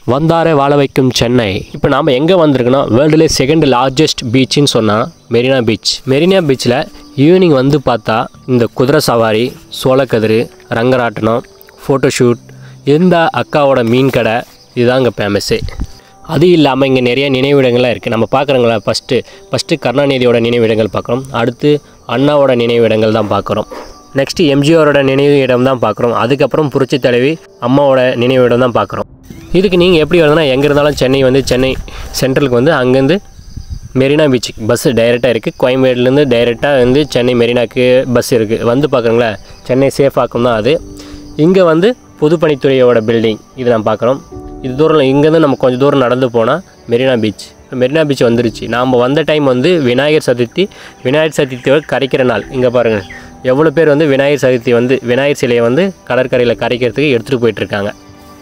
வந்தாரே வாழ வைக்கும் சென்னை. இப்போ நாம் எங்கே வந்திருக்கோன்னா வேர்ல்டுலே செகண்ட் லார்ஜஸ்ட் பீச்சுன்னு சொன்னால் மெரினா பீச். மெரினா பீச்சில் ஈவினிங் வந்து பார்த்தா இந்த குதிரை சவாரி, சோளக்கதிர், ரங்கராட்டனம், ஃபோட்டோஷூட், இந்த அக்காவோட மீன் கடை இதுதான் இங்கே ஃபேமஸ்ஸு. அது இல்லாமல் இங்கே நிறைய நினைவிடங்கள்லாம் இருக்குது. நம்ம பார்க்குறோங்களா, ஃபஸ்ட்டு கருணாநிதியோட நினைவிடங்கள் பார்க்குறோம். அடுத்து அண்ணாவோட நினைவிடங்கள் தான் பார்க்குறோம். நெக்ஸ்ட்டு எம்ஜிஆரோட நினைவு இடம் தான் பார்க்குறோம். அதுக்கப்புறம் புரட்சி தலைவி அம்மாவோட நினைவு இடம் தான் பார்க்குறோம். இதுக்கு நீங்கள் எப்படி வரதுன்னா, எங்கே இருந்தாலும் சென்னை சென்ட்ரலுக்கு வந்து அங்கேருந்து மெரினா பீச்சுக்கு பஸ்ஸு டைரெக்டாக இருக்குது. கோயம்பேடுலேருந்து டைரெக்டாக வந்து சென்னை மெரினாக்கு பஸ் இருக்குது. வந்து பார்க்குறீங்களா, சென்னை சேஃபாக்கும் தான் அது. இங்கே வந்து பொதுப்பணித்துறையோட பில்டிங் இது நம்ம பார்க்குறோம். இது தூரம் இங்கேருந்து நம்ம கொஞ்சம் தூரம் நடந்து போனால் மெரினா பீச். மெரினா பீச் வந்துருச்சு. நாம் வந்த டைம் வந்து விநாயகர் சதுர்த்தியோட கரைக்கிற நாள். இங்கே பாருங்கள் எவ்வளோ பேர் வந்து விநாயகர் சதுர்த்தி வந்து விநாயகர் சிலையை வந்து கடற்கரையில் கரைக்கிறதுக்கு எடுத்துகிட்டு போயிட்டுருக்காங்க.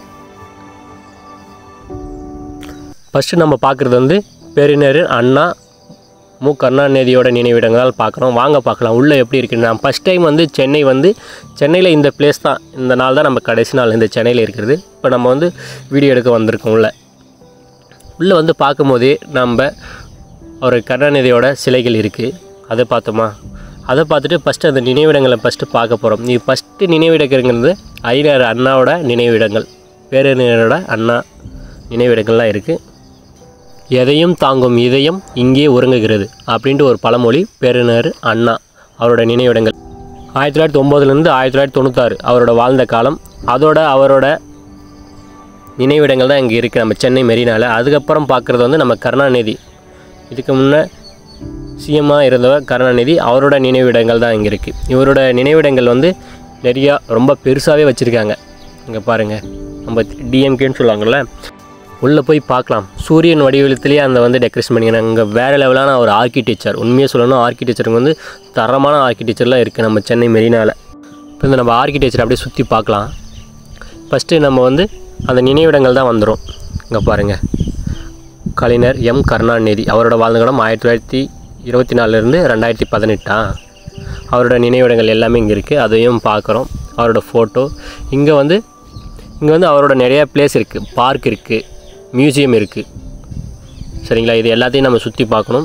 ஃபஸ்ட்டு நம்ம பார்க்குறது வந்து பேரறிஞர் அண்ணா மு கருணாநிதியோட நினைவிடங்களால் பார்க்குறோம். வாங்க பார்க்கலாம் உள்ளே எப்படி இருக்குது. நான் ஃபஸ்ட் டைம் வந்து சென்னையில் இந்த பிளேஸ் தான், இந்த நாள் தான் நம்ம கடைசி நாள் இந்த சென்னையில் இருக்கிறது. இப்போ நம்ம வந்து வீடியோ எடுக்க வந்திருக்கோம். உள்ளே வந்து பார்க்கும்போதே நம்ம ஒரு கருணாநிதியோட சிலைகள் இருக்குது. அதை பார்த்தோமா, அதை பார்த்துட்டு ஃபஸ்ட்டு அந்த நினைவிடங்களை ஃபஸ்ட்டு பார்க்க போகிறோம். நீ ஃபஸ்ட்டு நினைவிடங்கிறது அறிஞர் அண்ணாவோட நினைவிடங்கள், பேரறிஞரோட அண்ணா நினைவிடங்கள்லாம் இருக்குது. எதையும் தாங்கும் இதயம் இங்கே உறங்குகிறது அப்படின்ட்டு ஒரு பழமொழி. பேரறிஞர் அண்ணா அவரோட நினைவிடங்கள் 1909 1996 அவரோட வாழ்ந்த காலம். அவரோட நினைவிடங்கள் தான் இங்கே இருக்குது நம்ம சென்னை மெரினாவில். அதுக்கப்புறம் பார்க்குறது வந்து நம்ம கருணாநிதி, இதுக்கு முன்னே சிஎம்மாக இருந்தவர் கருணாநிதி, அவரோட நினைவிடங்கள் தான் இங்கே இருக்குது. இவரோட நினைவிடங்கள் வந்து நிறையா ரொம்ப பெருசாகவே வச்சுருக்காங்க. இங்கே பாருங்கள், நம்ம டிஎம்கேன்னு சொல்லுவாங்கள்ல, உள்ளே போய் பார்க்கலாம். சூரியன் வடிவத்திலேயே அந்த வந்து டெக்கரேஷன் பண்ணிக்கிறாங்க. இங்கே வேறு லெவலான ஒரு ஆர்கிடெக்சர். உண்மையாக சொல்லணும், ஆர்கிடெக்சருக்கு வந்து தரமான ஆர்கிடெக்சர்லாம் இருக்குது நம்ம சென்னை மெரினாவில். இப்போ இந்த நம்ம ஆர்கிடெக்சர் அப்படியே சுற்றி பார்க்கலாம். ஃபஸ்ட்டு நம்ம வந்து அந்த நினைவிடங்கள் தான் வந்துடும். இங்கே பாருங்கள், கலைஞர் எம் கருணாநிதி அவரோட வாழ்ந்த காலம் 1924 2018. அவரோட நினைவிடங்கள் எல்லாமே இங்கே இருக்குது, அதையும் பார்க்குறோம். அவரோட ஃபோட்டோ இங்கே வந்து அவரோட நிறையா பிளேஸ் இருக்குது, பார்க் இருக்குது, மியூசியம் இருக்குது. சரிங்களா, இது எல்லாத்தையும் நம்ம சுற்றி பார்க்கணும்.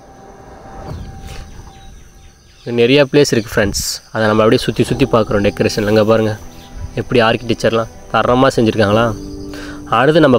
நிறையா பிளேஸ் இருக்குது ஃப்ரெண்ட்ஸ், அதை நம்ம அப்படியே சுற்றி பார்க்குறோம். டெக்கரேஷன் அங்கே பாருங்கள் எப்படி ஆர்கிடெக்சர்லாம் தரமாக செஞ்சுருக்காங்களா. அடுத்து நம்ம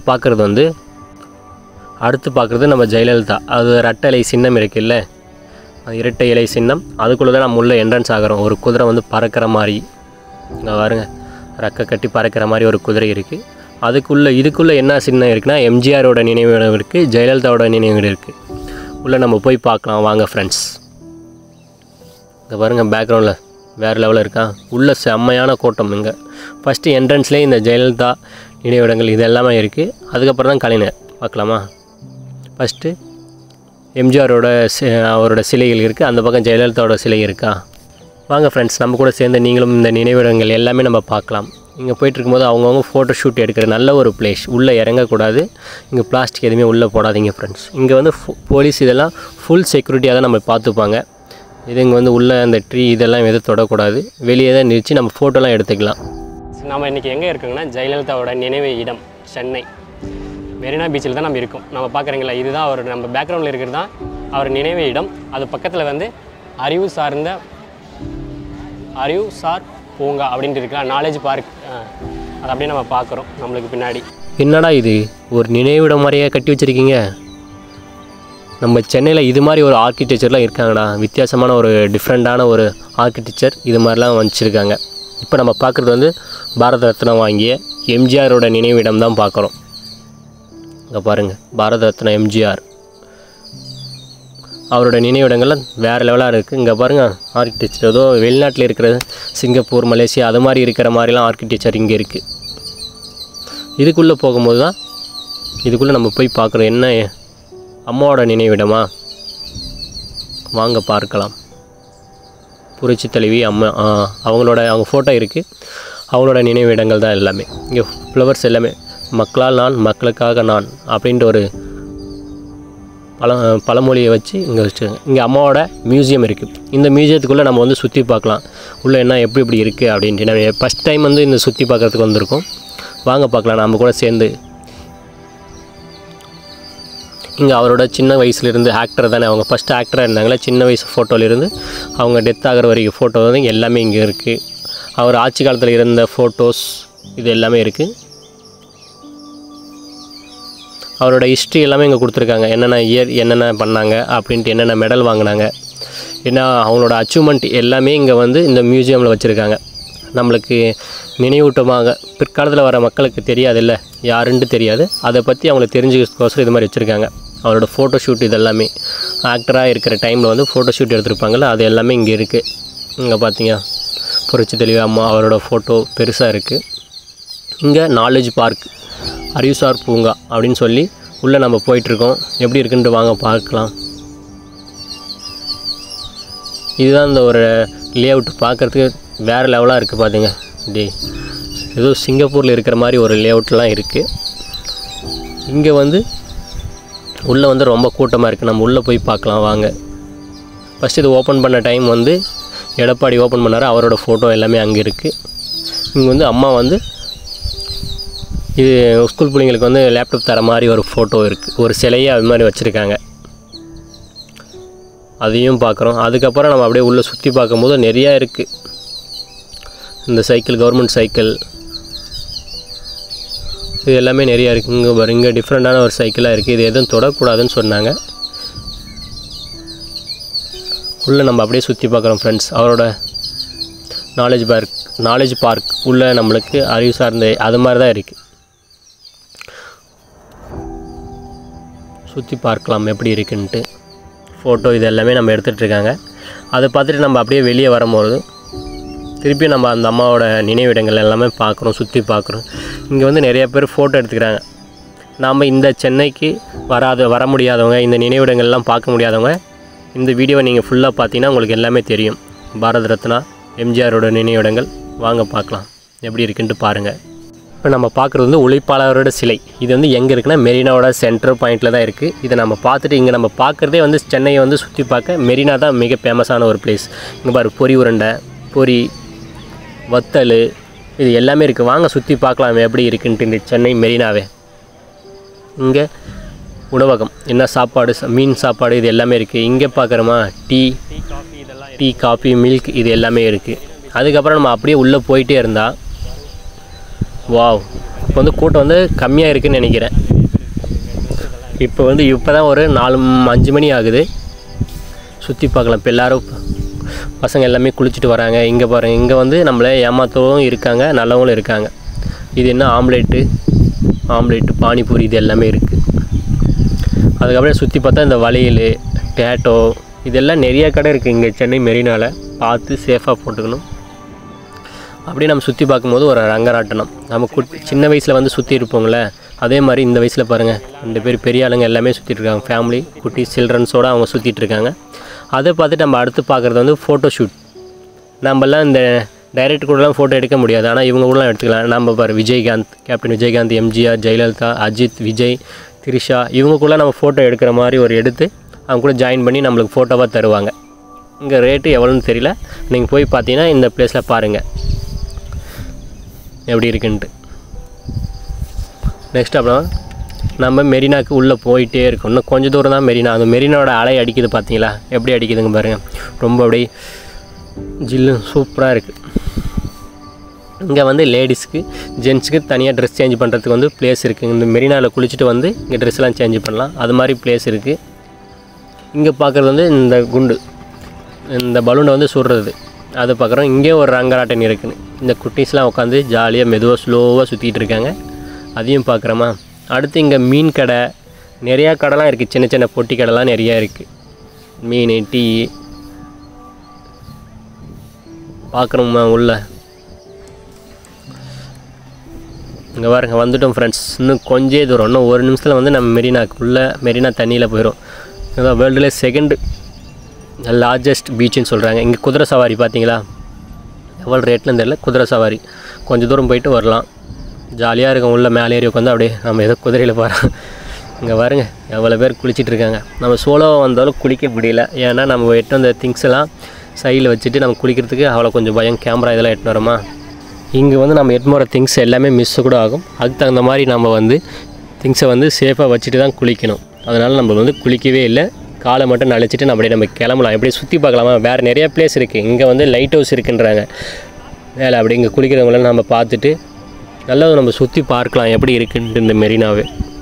பார்க்குறது நம்ம ஜெயலலிதா. அது இரட்டை இலை சின்னம் இருக்குல்ல, அது இரட்டை இலை சின்னம். அதுக்குள்ளே தான் நம்ம உள்ளே என்ட்ரன்ஸ் ஆகிறோம். ஒரு குதிரை வந்து பறக்கிற மாதிரி, இங்கே பாருங்கள், ரெக்கை கட்டி பறக்கிற மாதிரி ஒரு குதிரை இருக்குது. இதுக்குள்ளே என்ன சின்னம் இருக்குன்னா, எம்ஜிஆரோட நினைவிடம் இருக்குது, ஜெயலலிதாவோட நினைவிடம் இருக்குது. உள்ளே நம்ம போய் பார்க்கலாம் வாங்க ஃப்ரெண்ட்ஸ். இங்கே பாருங்கள் பேக்ரவுண்டில் வேறு லெவலில் இருக்கா. உள்ளே செம்மையான கூட்டம். இங்கே ஃபஸ்ட்டு என்ட்ரன்ஸ்லேயே இந்த ஜெயலலிதா நினைவிடங்கள் இது எல்லாமே இருக்குது. அதுக்கப்புறம் தான் கலைஞர் பார்க்கலாமா. ஃபஸ்ட்டு எம்ஜிஆரோட அவரோட சிலைகள் இருக்குது, அந்த பக்கம் ஜெயலலிதாவோட சிலை இருக்கா. வாங்க ஃப்ரெண்ட்ஸ், நம்ம கூட சேர்ந்து நீங்களும் இந்த நினைவிடங்கள் எல்லாமே நம்ம பார்க்கலாம். இங்கே போயிட்டுருக்கும்போது அவங்கவுங்க ஃபோட்டோ ஷூட் எடுக்கிற நல்ல ஒரு பிளேஸ். உள்ளே இறங்கக்கூடாது, இங்கே பிளாஸ்டிக் எதுவுமே உள்ளே போடாதீங்க ஃப்ரெண்ட்ஸ். இங்கே வந்து போலீஸ் இதெல்லாம் ஃபுல் செக்யூரிட்டியாக தான் நம்ம பார்த்துப்பாங்க. இது இங்கே வந்து உள்ளே அந்த ட்ரீ இதெல்லாம் எதுவும் தொடக்கூடாது, வெளியே தான் நிறுத்தி நம்ம ஃபோட்டோலாம் எடுத்துக்கலாம். நம்ம இன்றைக்கி எங்கே இருக்கோங்கன்னா ஜெயலலிதாவோட நினைவு இடம் சென்னை மெரினா பீச்சில் தான் நம்ம இருக்கோம். நம்ம பார்க்குறீங்களா, இதுதான் அவர் நம்ம பேக்ரவுண்டில் இருக்கிறது தான் அவர் நினைவு இடம். அது பக்கத்தில் வந்து அறிவுசார் பூங்கா அப்படின்ட்டு இருக்கலாம், நாலேஜ் பார்க். அது அப்படியே நம்ம பார்க்குறோம் நம்மளுக்கு பின்னாடி. என்னடா இது ஒரு நினைவிடம் மாதிரியே கட்டி வச்சுருக்கீங்க. நம்ம சென்னையில் இது மாதிரி ஒரு ஆர்கிடெக்சர்லாம் இருக்காங்கடா, வித்தியாசமான ஒரு டிஃப்ரெண்ட்டான ஒரு ஆர்கிடெக்சர் இது மாதிரிலாம் வச்சுருக்காங்க. இப்போ நம்ம பார்க்குறது வந்து பாரத ரத்னா வாங்கிய எம்ஜிஆரோட நினைவிடம் தான் பார்க்குறோம். இங்கே பாருங்கள், பாரத ரத்னா எம்ஜிஆர் அவரோட நினைவிடங்கள்லாம் வேறு லெவலாக இருக்குது. இங்கே பாருங்கள் ஆர்கிடெக்சர் ஏதோ வெளிநாட்டில் இருக்கிற சிங்கப்பூர், மலேசியா அது மாதிரி இருக்கிற மாதிரிலாம் ஆர்கிடெக்சர் இங்கே இருக்குது. இதுக்குள்ளே போகும்போது தான் இதுக்குள்ளே நம்ம போய் பார்க்குறோம். என்ன அம்மாவோட நினைவிடமா, வாங்க பார்க்கலாம். புரட்சி தலைவி அம்மா அவங்க ஃபோட்டோ இருக்குது, அவங்களோட நினைவிடங்கள் தான் எல்லாமே. இங்கே ஃப்ளவர்ஸ் எல்லாமே மக்களால் நான் மக்களுக்காக நான் அப்படின்ட்டு ஒரு பழமொழியை வச்சு இங்கே வச்சுருக்காங்க. இங்கே அம்மாவோட மியூசியம் இருக்குது. இந்த மியூசியத்துக்குள்ளே நம்ம வந்து சுற்றி பார்க்கலாம், உள்ளே என்ன எப்படி இருக்குது அப்படின்ட்டு. நம்ம ஃபஸ்ட் டைம் வந்து இந்த சுற்றி பார்க்குறதுக்கு வந்திருக்கோம். வாங்க பார்க்கலாம் நம்ம கூட சேர்ந்து. இங்கே அவரோட சின்ன வயசுலேருந்து ஆக்டர் தானே, அவங்க ஃபஸ்ட்டு ஆக்டராக இருந்தாங்களே, சின்ன வயசு ஃபோட்டோலேருந்து அவங்க டெத் ஆகிற வரைக்கும் ஃபோட்டோ வந்து எல்லாமே இங்கே இருக்குது. அவர் ஆட்சி காலத்தில் இருந்த ஃபோட்டோஸ் இது எல்லாமே இருக்குது. அவரோட ஹிஸ்ட்ரி எல்லாமே இங்கே கொடுத்துருக்காங்க. என்னென்ன இயர் என்னென்ன பண்ணாங்க அப்படின்ட்டு, என்னென்ன மெடல் வாங்கினாங்க, ஏன்னா அவங்களோட அச்சீவ்மெண்ட் எல்லாமே இங்கே வந்து இந்த மியூசியமில் வச்சுருக்காங்க. நம்மளுக்கு நினைவூட்டமாக பிற்காலத்தில் வர மக்களுக்கு தெரியாதுல்ல, யாருன்ட்டு தெரியாது, அதை பற்றி அவங்களுக்கு தெரிஞ்சுக்கோசரம் இது மாதிரி வச்சுருக்காங்க. அவரோட ஃபோட்டோ ஷூட் இதெல்லாமே ஆக்டராக இருக்கிற டைமில் வந்து ஃபோட்டோ ஷூட் எடுத்திருப்பாங்கள்ல, அது எல்லாமே இங்கே இருக்குது. இங்கே பார்த்தீங்க புரட்சி தலைவி அம்மா அவரோட ஃபோட்டோ பெருசாக இருக்குது. இங்கே நாலேஜ் பார்க், அறிவுசார் பூங்கா அப்படின்னு சொல்லி உள்ளே நம்ம போயிட்டுருக்கோம். எப்படி இருக்குன்ட்டு வாங்க பார்க்கலாம். இதுதான் இந்த ஒரு லே அவுட், பார்க்குறதுக்கு வேறு லெவலாக இருக்குது. பார்த்திங்க ஏதோ சிங்கப்பூரில் இருக்கிற மாதிரி ஒரு லே அவுட்லாம் இருக்குது. இங்கே வந்து உள்ளே வந்து ரொம்ப கூட்டமாக இருக்குது. நம்ம உள்ளே போய் பார்க்கலாம் வாங்க. ஃபஸ்ட்டு இது ஓப்பன் பண்ண டைம் வந்து எடப்பாடி ஓப்பன் பண்ணார். அவரோட ஃபோட்டோ எல்லாமே அங்கே இருக்குது. இங்கே வந்து அம்மா வந்து இது ஸ்கூல் பிள்ளைங்களுக்கு வந்து லேப்டாப் தர மாதிரி ஒரு ஃபோட்டோ இருக்குது, ஒரு சிலையை அது மாதிரி வச்சுருக்காங்க. அதையும் பார்க்குறோம். அதுக்கப்புறம் நம்ம அப்படியே உள்ளே சுற்றி பார்க்கும்போது நிறையா இருக்குது. இந்த சைக்கிள், கவர்மெண்ட் சைக்கிள், இது எல்லாமே நிறையா இருக்குது. இங்கே பாரு, இங்கே டிஃப்ரெண்ட்டான ஒரு சைக்கிளாக இருக்குது. இது எதுவும் தொடக்கூடாதுன்னு சொன்னாங்க. உள்ளே நம்ம அப்படியே சுற்றி பார்க்குறோம் ஃப்ரெண்ட்ஸ். அவரோட நாலேஜ் பார்க் உள்ளே நம்மளுக்கு அறிவு சார்ந்த அது மாதிரி தான் இருக்குது. சுற்றி பார்க்கலாம் எப்படி இருக்குன்ட்டு. ஃபோட்டோ இது எல்லாமே நம்ம எடுத்துகிட்ருக்காங்க. அதை பார்த்துட்டு நம்ம அப்படியே வெளியே வரும்போது திருப்பி நம்ம அந்த அம்மாவோட நினைவிடங்கள் எல்லாமே பார்க்குறோம், சுற்றி பார்க்குறோம். இங்கே வந்து நிறைய பேர் ஃபோட்டோ எடுத்துக்கிறாங்க. நாம் இந்த சென்னைக்கு வர முடியாதவங்க, இந்த நினைவிடங்கள்லாம் பார்க்க முடியாதவங்க, இந்த வீடியோவை நீங்கள் ஃபுல்லாக பார்த்தீங்கன்னா உங்களுக்கு எல்லாமே தெரியும். பாரத ரத்னா எம்ஜிஆரோட நினைவிடங்கள் வாங்க பார்க்கலாம் எப்படி இருக்குன்ட்டு பாருங்கள். இப்போ நம்ம பார்க்குறது வந்து உழைப்பாளரோட சிலை. இது வந்து எங்கே இருக்குன்னா மெரினாவோட சென்டர் பாயிண்டில் தான் இருக்குது. இதை நம்ம பார்த்துட்டு இங்கே நம்ம பார்க்குறதே வந்து சென்னையை வந்து சுற்றி பார்க்க மெரினா தான் மிக ஃபேமஸான ஒரு பிளேஸ். இங்கே பாரு, பொரி உருண்டை, பொரி, வத்தல், இது எல்லாமே இருக்குது. வாங்க சுற்றி பார்க்கலாம் எப்படி இருக்குன்ட்டு இந்த சென்னை மெரினாவே. இங்கே உணவகம், என்ன சாப்பாடு, மீன் சாப்பாடு, இது எல்லாமே இருக்குது. இங்கே பார்க்குறோமா டீ காஃபி மில்க், இது எல்லாமே இருக்குது. அதுக்கப்புறம் நம்ம அப்படியே உள்ளே போயிட்டே இருந்தால் வாவ், இப்போ வந்து கூட்டம் வந்து கம்மியாக இருக்குதுன்னு நினைக்கிறேன். இப்போ தான் ஒரு 4-5 மணி ஆகுது. சுற்றி பார்க்கலாம். இப்போ எல்லோரும் பசங்க எல்லாமே குளிச்சுட்டு வராங்க. இங்கே பாருங்கள், இங்கே வந்து நம்மளை ஏமாற்றவும் இருக்காங்க, நல்லவங்களும் இருக்காங்க. இது என்ன ஆம்லேட்டு, பானிபூரி, இது எல்லாமே இருக்குது. அதுக்கப்புறம் சுற்றி பார்த்தா இந்த வளையல், டேட்டோ, இதெல்லாம் நிறைய கடை இருக்குது இங்கே சென்னை மெரினாவில். பார்த்து சேஃபாக போட்டுக்கணும். அப்படியே நம்ம சுற்றி பார்க்கும்போது ஒரு ரங்கராட்டனம், நம்ம சின்ன வயசில் வந்து சுற்றி இருப்போங்களே, அதே மாதிரி இந்த வயசில் பாருங்கள் 2 பேர் பெரிய ஆளுங்க எல்லாமே சுற்றிட்டு இருக்காங்க. ஃபேமிலி, குட்டி சில்ட்ரன்ஸோடு அவங்க சுற்றிட்டு இருக்காங்க. அதை பார்த்துட்டு நம்ம அடுத்து பார்க்குறது வந்து ஃபோட்டோ ஷூட். நம்மலாம் இந்த டைரக்ட் கூடலாம் ஃபோட்டோ எடுக்க முடியாது, ஆனால் இவங்க கூடலாம் எடுத்துக்கலாம். நம்ம பாரு, விஜயகாந்த், கேப்டன் விஜயகாந்த், எம்ஜிஆர், ஜெயலலிதா, அஜித், விஜய், திரிஷா, இவங்க கூட நம்ம ஃபோட்டோ எடுக்கிற மாதிரி ஒரு எடுத்து அவங்க கூட ஜாயின் பண்ணி நம்மளுக்கு ஃபோட்டோவாக தருவாங்க. இங்கே ரேட்டு எவ்வளோன்னு தெரியல, நீங்கள் போய் பார்த்தீங்கன்னா இந்த பிளேஸில் பாருங்கள் எப்படி இருக்குன்ட்டு. நெக்ஸ்ட் அப்புறம் நம்ம மெரினாவுக்கு உள்ளே போயிட்டே இருக்கோம். இன்னும் கொஞ்சம் தூரம் தான் மெரினா. அந்த மெரினாவோட அலை அடிக்குது பார்த்தீங்களா, எப்படி அடிக்குதுங்க பாருங்கள். ரொம்ப அப்படியே ஜில்லு சூப்பராக இருக்குது. இங்கே வந்து லேடிஸ்க்கு ஜென்ஸுக்கு தனியாக ட்ரெஸ் சேஞ்ச் பண்ணுறதுக்கு வந்து ப்ளேஸ் இருக்குது. இந்த மெரினாவில் குளிச்சுட்டு வந்து இங்கே ட்ரெஸ்லாம் சேஞ்ச் பண்ணலாம், அது மாதிரி ப்ளேஸ் இருக்குது. இங்கே பார்க்குறது வந்து இந்த குண்டு, இந்த பலூனை வந்து சுடுறது, அது பார்க்குறோம். இங்கே ஒரு ரங்கராட்டன் இருக்குன்னு, இந்த குட்டீஸ்லாம் உட்காந்து ஜாலியாக மெதுவாக ஸ்லோவாக சுற்றிட்டு இருக்காங்க, அதையும் பார்க்குறோமா. அடுத்து இங்கே மீன் கடை, நிறையா கடைலாம் இருக்குது, சின்ன சின்ன பொட்டி கடைலாம் நிறையா இருக்குது. மீன், டீ பார்க்குறோமா உள்ள. இங்கே பாருங்க, வந்துட்டோம் ஃப்ரெண்ட்ஸ். இன்னும் கொஞ்சம் தூரம், இன்னும் 1 நிமிஷத்தில் வந்து நம்ம மெரினா தண்ணியில் போயிடும். இதுதான் வேர்ல்டுலே 2nd லார்ஜஸ்ட் பீச்சுன்னு சொல்கிறாங்க. இங்கே குதிரை சவாரி பார்த்தீங்களா, எவ்வளோ ரேட்லன்னு தெரியல. குதிரை சவாரி கொஞ்சம் தூரம் போயிட்டு வரலாம், ஜாலியாக இருக்கும். உள்ள மேலே ஏறி உட்காந்து அப்படியே நம்ம ஏதோ குதிரையில் போகிறோம். இங்கே பாருங்க எவ்வளோ பேர் குளிச்சுட்டு இருக்காங்க. நம்ம சோலோவாக வந்தாலும் குளிக்க முடியல, ஏன்னா நம்ம எட்டு அந்த திங்ஸ் எல்லாம் சைடில் வச்சுட்டு நம்ம குளிக்கிறதுக்கு அவ்வளோ கொஞ்சம் பயம். கேமரா இதெல்லாம் எட்டுன்னு வரோமா. இங்கே வந்து நம்ம எட்டு போகிற திங்ஸ் எல்லாமே மிஸ் கூட ஆகும். அதுக்கு தகுந்த மாதிரி நம்ம வந்து திங்ஸை வந்து சேஃபாக வச்சுட்டு தான் குளிக்கணும். அதனால் நம்ம வந்து குளிக்கவே இல்லை. காலை மட்டும் நனைச்சிட்டு நம்ம கிளம்பலாம். எப்படி சுற்றி பார்க்கலாமா? வேறு நிறையா பிளேஸ் இருக்குது. இங்கே வந்து லைட் ஹவுஸ் இருக்குன்றாங்க வேலை. அப்படி இங்கே குளிக்கிறவங்களாம் நம்ம பார்த்துட்டு நல்லா நம்ம சுற்றி பார்க்கலாம் எப்படி இருக்குன்ட்டு இந்த மெரினாவே.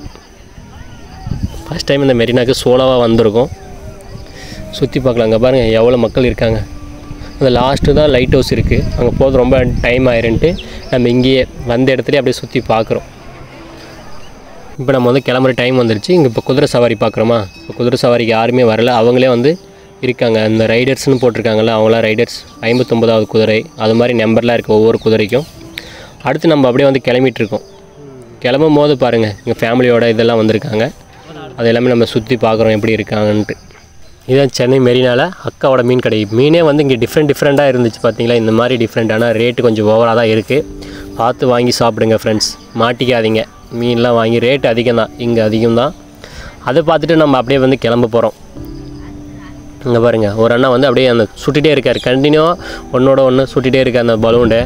ஃபஸ்ட் டைம் இந்த மெரினாவுக்கு சோலோவாக வந்திருக்கோம். சுற்றி பார்க்கலாம். அங்கே பாருங்கள் எவ்வளோ மக்கள் இருக்காங்க. அந்த லாஸ்ட்டு தான் லைட் ஹவுஸ் இருக்குது. அங்கே போகிறது ரொம்ப டைம் ஆயிருன்ட்டு நம்ம இங்கேயே வந்த இடத்துலையே அப்படியே சுற்றி பார்க்குறோம். இப்போ நம்ம வந்து கிளம்புற டைம் வந்துருச்சு. இங்கே இப்போ குதிரை சவாரி பார்க்குறோமா? இப்போ குதிரை சவாரிக்கு யாருமே வரல. அவங்களே வந்து இருக்காங்க. அந்த ரைடர்ஸ்னு போட்டிருக்காங்கல்ல, அவங்களாம் ரைடர்ஸ். 59வது குதிரை அது மாதிரி நம்பர்லாம் இருக்குது ஒவ்வொரு குதிரைக்கும். அடுத்து நம்ம அப்படியே வந்து கிளம்பிகிட்ருக்கோம். கிளம்பும் போது பாருங்கள் எங்கள் ஃபேமிலியோட இதெல்லாம் வந்திருக்காங்க. அது எல்லாமே நம்ம சுற்றி பார்க்குறோம் எப்படி இருக்காங்கன்ட்டு. இதுதான் சென்னை மெரினாவில் அக்காவோட மீன் கடை. மீனே வந்து இங்கே டிஃப்ரெண்ட்டாக இருந்துச்சு பார்த்தீங்களா? இந்த மாதிரி டிஃப்ரெண்ட்டான ரேட்டு கொஞ்சம் ஓவராக தான் இருக்குது. பார்த்து வாங்கி சாப்பிடுங்க ஃப்ரெண்ட்ஸ், மாட்டிக்காதீங்க. மீன்லாம் வாங்கி ரேட்டு அதிகம் தான், இங்கே அதிகம் தான். அதை பார்த்துட்டு நம்ம அப்படியே வந்து கிளம்ப போகிறோம். இங்கே பாருங்கள் ஒரு அண்ணா வந்து அப்படியே அந்த சுட்டிகிட்டே இருக்கார். கண்டினியூவாக ஒன்றோட ஒன்று சுட்டிகிட்டே இருக்கார் அந்த பலூண்டை.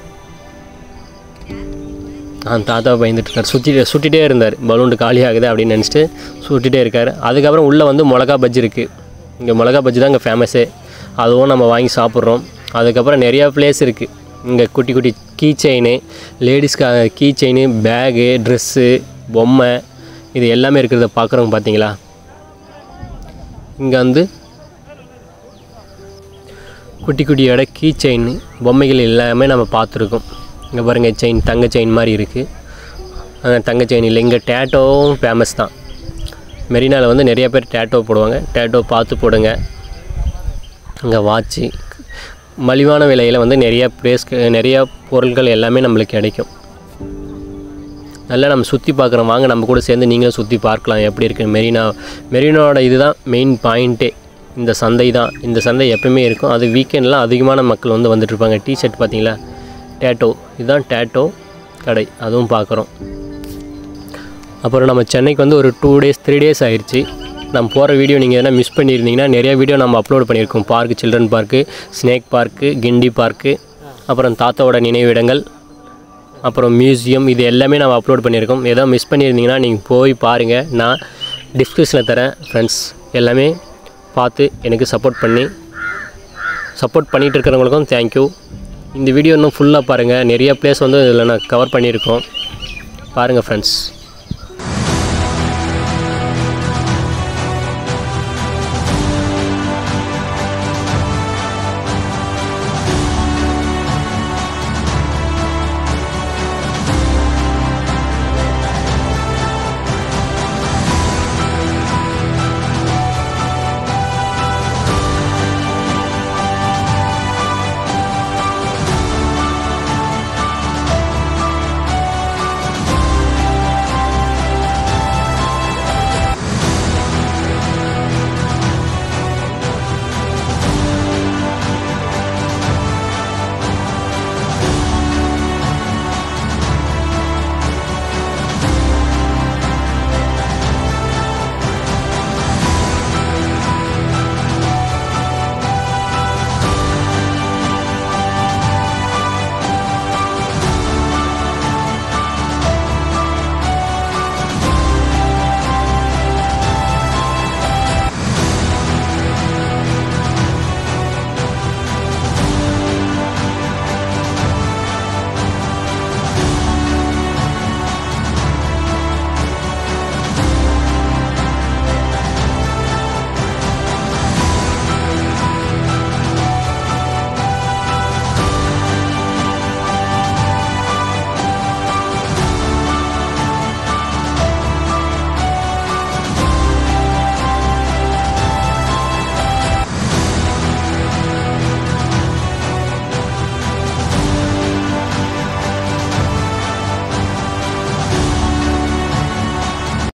தாத்தாவை பயந்துட்டு இருக்கார். சுட்டிகிட்டே இருந்தார். பலூண்டு காலி ஆகுது அப்படின்னு நினச்சிட்டு சுட்டிகிட்டே இருக்கார். அதுக்கப்புறம் உள்ளே வந்து மிளகா பஜ்ஜி இருக்குது. இங்கே மிளகா பஜ்ஜி தான் இங்கே ஃபேமஸே. அதுவும் நம்ம வாங்கி சாப்பிட்றோம். அதுக்கப்புறம் நிறையா பிளேஸ் இருக்குது. இங்கே குட்டி குட்டி கீ செயின், லேடிஸ்க்காக கீ செயின், பேகு, ட்ரெஸ்ஸு, பொம்மை இது எல்லாமே இருக்கிறத பார்க்குறவங்க பார்த்தீங்களா? இங்கே வந்து குட்டி குட்டியோட கீ செயின் பொம்மைகள் எல்லாமே நம்ம பார்த்துருக்கோம். இங்கே பாருங்கள் செயின், தங்க செயின் மாதிரி இருக்குது. அந்த தங்க செயின் இல்லை. இங்கே டேட்டோவும் ஃபேமஸ் தான். மெரினாவில் வந்து நிறைய பேர் டேட்டோ போடுவாங்க. டேட்டோ பார்த்து போடுங்க. இங்கே வாட்சி மலிவான விலையில் வந்து நிறையா பொருட்கள் எல்லாமே நம்மளுக்கு கிடைக்கும். நல்லா நம்ம சுற்றி பார்க்குறோம். வாங்க நம்ம கூட சேர்ந்து நீங்களும் சுற்றி பார்க்கலாம் எப்படி இருக்குது மெரினாவோட. இதுதான் மெயின் பாயிண்ட்டே. இந்த சந்தை தான். இந்த சந்தை எப்பவுமே இருக்கும். அது வீக்கெண்ட்லாம் அதிகமான மக்கள் வந்து வந்துட்டுருப்பாங்க. டிஷர்ட் பார்த்தீங்களா? டேட்டோ. இதுதான் டேட்டோ கடை. அதுவும் பார்க்குறோம். அப்புறம் நம்ம சென்னைக்கு வந்து ஒரு 2 days 3 days ஆயிடுச்சு. நம்ம போகிற வீடியோ நீங்கள் எதனா மிஸ் பண்ணியிருந்தீங்கன்னா நிறையா வீடியோ நம்ம அப்லோட் பண்ணியிருக்கோம். Park, children park, snake park, Guindy park, அப்புறம் தாத்தாவோட நினைவிடங்கள், அப்புறம் மியூசியம், இது எல்லாமே நம்ம அப்லோட் பண்ணியிருக்கோம். எதாவது மிஸ் பண்ணியிருந்தீங்கன்னா நீங்கள் போய் பாருங்கள். நான் டிஸ்கிரிப்ஷனில் தரேன் ஃப்ரெண்ட்ஸ். எல்லாமே பார்த்து எனக்கு சப்போர்ட் பண்ணிகிட்டு இருக்கிறவங்களுக்கும் தேங்க்யூ. இந்த வீடியோ இன்னும் ஃபுல்லாக பாருங்கள். நிறைய பிளேஸ் வந்து இதில் நான் கவர் பண்ணியிருக்கோம். பாருங்கள் ஃப்ரெண்ட்ஸ்.